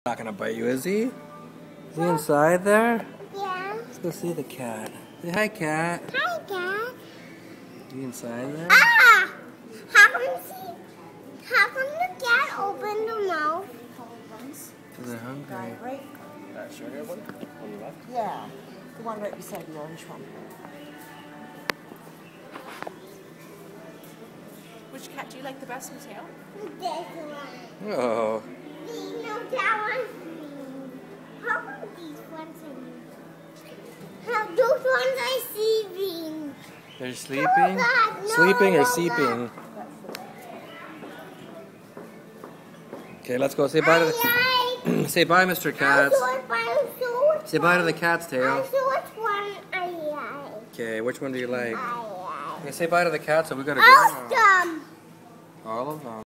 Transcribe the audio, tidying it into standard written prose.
Not gonna bite you, is he? Is he inside there? Yeah. Let's go see the cat. Say hi, cat. Hi, cat. Is he inside there? Ah! How come the cat opened the mouth? Because they're hungry. Right? That sugar one on the left? Yeah. The one right beside the orange one. Which cat do you like the best, Mateo? This one. Oh. No, that one's green. How come these ones are green? How those ones I see green? They're sleeping? Oh, God, no, Sleeping or oh, seeping? Okay, let's go. Say bye to the... Say bye, Mr. Cats. Say bye to the cat's tail. Okay, which one do you like? Okay, say bye to the cat, so we gotta go now. Awesome. All of them.